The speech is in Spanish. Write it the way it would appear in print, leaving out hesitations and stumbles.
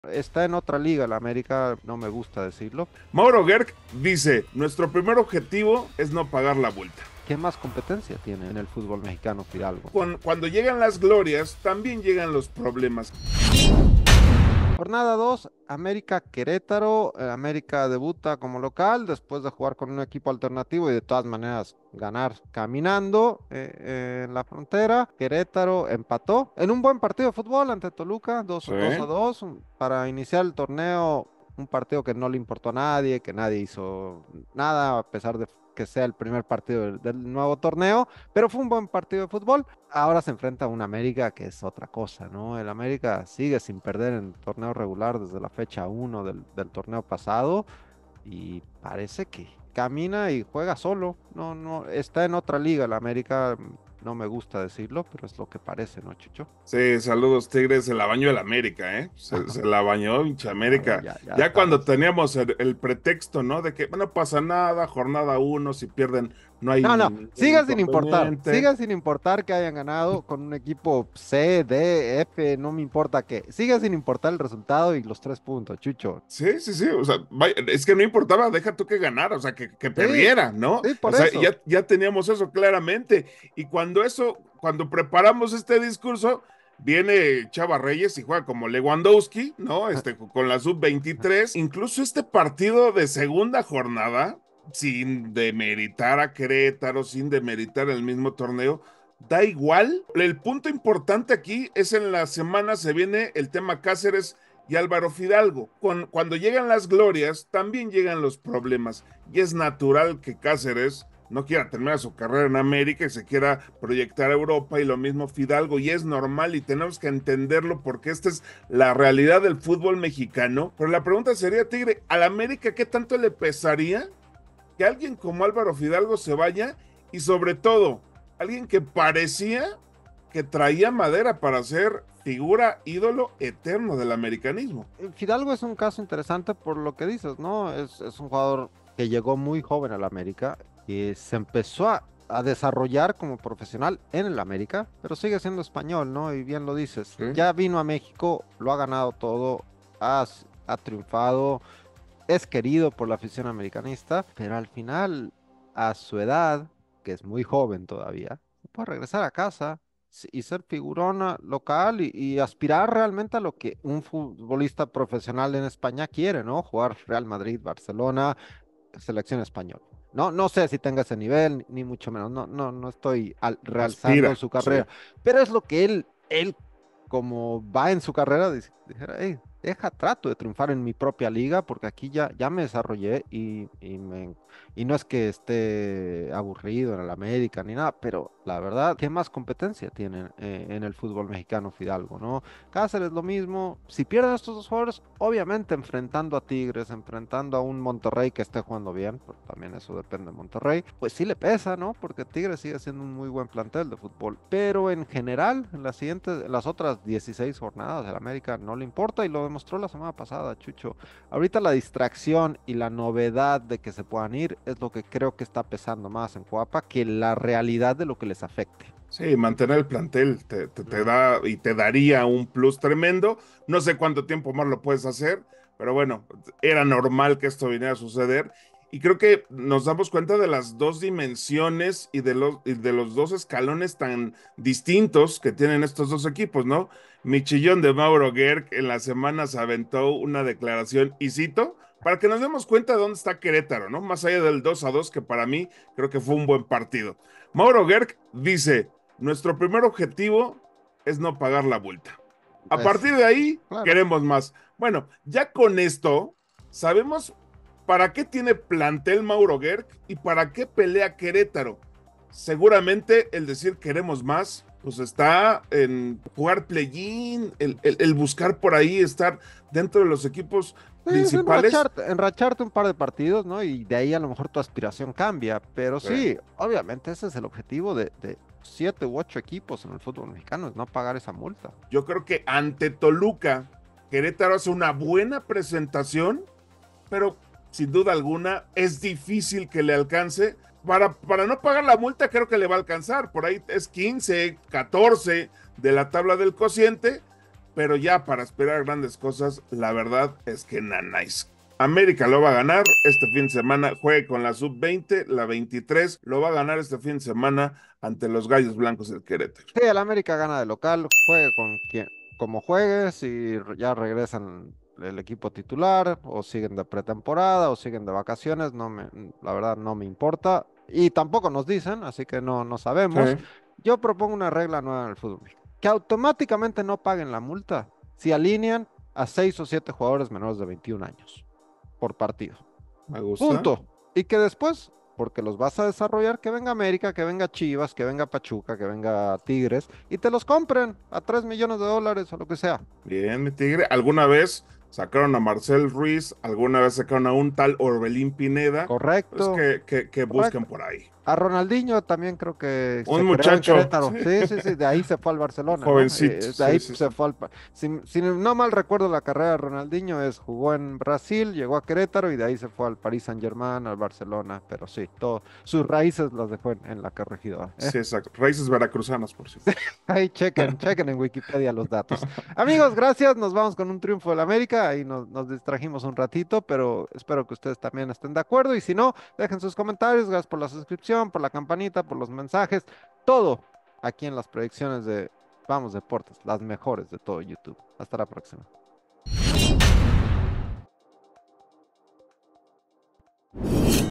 Está en otra liga, la América, no me gusta decirlo. Mauro Gerg dice, nuestro primer objetivo es no pagar la multa. ¿Qué más competencia tiene en el fútbol mexicano Fidalgo? Cuando llegan las glorias, también llegan los problemas. Jornada 2, América Querétaro. América debuta como local después de jugar con un equipo alternativo y de todas maneras ganar caminando en la frontera. Querétaro empató en un buen partido de fútbol ante Toluca, Sí. 2-2 para iniciar el torneo. Un partido que no le importó a nadie, que nadie hizo nada, a pesar de que sea el primer partido del nuevo torneo, pero fue un buen partido de fútbol. Ahora se enfrenta a un América que es otra cosa, ¿no? El América sigue sin perder en torneo regular desde la fecha 1 del torneo pasado y parece que camina y juega solo. No, no, está en otra liga. El América, no me gusta decirlo, pero es lo que parece, ¿no, Chucho? Sí, saludos Tigres, se la bañó el América, ¿eh? Se la bañó hincha Claro, América. ya Ya cuando estamos. teníamos el pretexto, ¿no? De que bueno, no pasa nada, jornada uno, si pierden no hay No, no, ningún inconveniente. siga sin importar que hayan ganado con un equipo C, D, F, no me importa qué, siga sin importar el resultado y los 3 puntos, Chucho. Sí, sí, sí, o sea, es que no importaba, deja tú que ganara, o sea, que Sí, perdiera, ¿no? sí, O por sea, eso. ya teníamos eso claramente. Y cuando preparamos este discurso, viene Chava Reyes y juega como Lewandowski, ¿no? Con la sub-23. Incluso este partido de segunda jornada, sin demeritar a Querétaro, sin demeritar el mismo torneo, da igual. El punto importante aquí es en la semana se viene el tema Cáceres y Álvaro Fidalgo. Cuando llegan las glorias, también llegan los problemas. Y es natural que Cáceres no quiera terminar su carrera en América y se quiera proyectar a Europa y lo mismo Fidalgo. Y es normal y tenemos que entenderlo porque esta es la realidad del fútbol mexicano. Pero la pregunta sería, Tigre, ¿al América qué tanto le pesaría que alguien como Álvaro Fidalgo se vaya? Y sobre todo, alguien que parecía que traía madera para ser figura, ídolo eterno del americanismo. Fidalgo es un caso interesante por lo que dices, ¿no? Es un jugador que llegó muy joven al América y se empezó a desarrollar como profesional en el América, pero sigue siendo español, ¿no? Y bien lo dices, ¿Sí? ya vino a México, lo ha ganado todo, ha triunfado, es querido por la afición americanista, pero al final, a su edad, que es muy joven todavía, puede regresar a casa y ser figurón local y aspirar realmente a lo que un futbolista profesional en España quiere, ¿no? Jugar Real Madrid, Barcelona, selección española. No, no sé si tenga ese nivel, ni mucho menos. No, no, no estoy realzando Aspira, su sí. carrera, pero es lo que él como va en su carrera, dijera, hey, trato de triunfar en mi propia liga porque aquí ya me desarrollé y no es que esté aburrido en el América ni nada, pero la verdad, ¿qué más competencia tienen en el fútbol mexicano Fidalgo, ¿no? Cáceres lo mismo, si pierden estos dos jugadores, obviamente enfrentando a Tigres, enfrentando a un Monterrey que esté jugando bien, pero también eso depende de Monterrey, pues sí le pesa, ¿no? Porque Tigres sigue siendo un muy buen plantel de fútbol, pero en general, en las otras 16 jornadas del América no le importa y lo demostró la semana pasada, Chucho. Ahorita la distracción y la novedad de que se puedan ir es lo que creo que está pesando más en Coapa que la realidad de lo que les afecte. Sí, mantener el plantel te Mm. da y te daría un plus tremendo. No sé cuánto tiempo más lo puedes hacer, pero bueno, era normal que esto viniera a suceder. Y creo que nos damos cuenta de las dos dimensiones y de los dos escalones tan distintos que tienen estos dos equipos, ¿no? Michillón de Mauro Gerg en la semana se aventó una declaración, y cito, para que nos demos cuenta de dónde está Querétaro, ¿no? Más allá del 2-2 que para mí creo que fue un buen partido. Mauro Gerg dice, nuestro primer objetivo es no pagar la multa. A Es, partir de ahí, claro. queremos más. Bueno, ya con esto, sabemos para qué tiene plantel Mauro Gerg y para qué pelea Querétaro. Seguramente el decir queremos más, pues está en jugar play-in, el buscar por ahí, estar dentro de los equipos Es principales. enracharte un par de partidos, ¿no? Y de ahí a lo mejor tu aspiración cambia. Pero sí, obviamente ese es el objetivo de 7 u 8 equipos en el fútbol mexicano, es no pagar esa multa. Yo creo que ante Toluca, Querétaro hace una buena presentación, pero sin duda alguna es difícil que le alcance. Para no pagar la multa, creo que le va a alcanzar. Por ahí es 15, 14 de la tabla del cociente, pero ya para esperar grandes cosas, la verdad es que nanáis. América lo va a ganar este fin de semana, juegue con la sub-20, la 23, lo va a ganar este fin de semana ante los Gallos Blancos del Querétaro. Sí, el América gana de local, juegue con quien, como juegue, si ya regresan el equipo titular, o siguen de pretemporada, o siguen de vacaciones, la verdad no me importa. Y tampoco nos dicen, así que no sabemos. Sí. Yo propongo una regla nueva en el fútbol, que automáticamente no paguen la multa si alinean a 6 o 7 jugadores menores de 21 años por partido. Me gusta. Punto. Y que después, porque los vas a desarrollar, que venga América, que venga Chivas, que venga Pachuca, que venga Tigres, y te los compren a 3 millones de dólares o lo que sea. Bien, mi tigre. ¿Alguna vez sacaron a Marcel Ruiz? ¿Alguna vez sacaron a un tal Orbelín Pineda? Pues Correcto, que busquen correcto. por ahí. A Ronaldinho también creo que Un se creó en muchacho, Querétaro. sí, Sí, sí, sí, de ahí se fue al un Barcelona, ¿no? jovencito, De sí, ahí sí, se sí. fue si no mal recuerdo la carrera de Ronaldinho, jugó en Brasil, llegó a Querétaro y de ahí se fue al Paris Saint-Germain, al Barcelona, pero sí, sus raíces las dejó en la corregidora. Sí, exacto. Raíces veracruzanas, por cierto. Ahí chequen en Wikipedia los datos. Amigos, gracias. Nos vamos con un triunfo del América. Ahí nos distrajimos un ratito, pero espero que ustedes también estén de acuerdo. Y si no, dejen sus comentarios. Gracias por la suscripción, por la campanita, por los mensajes. Todo aquí en las predicciones de Vamos Deportes, las mejores de todo YouTube. Hasta la próxima.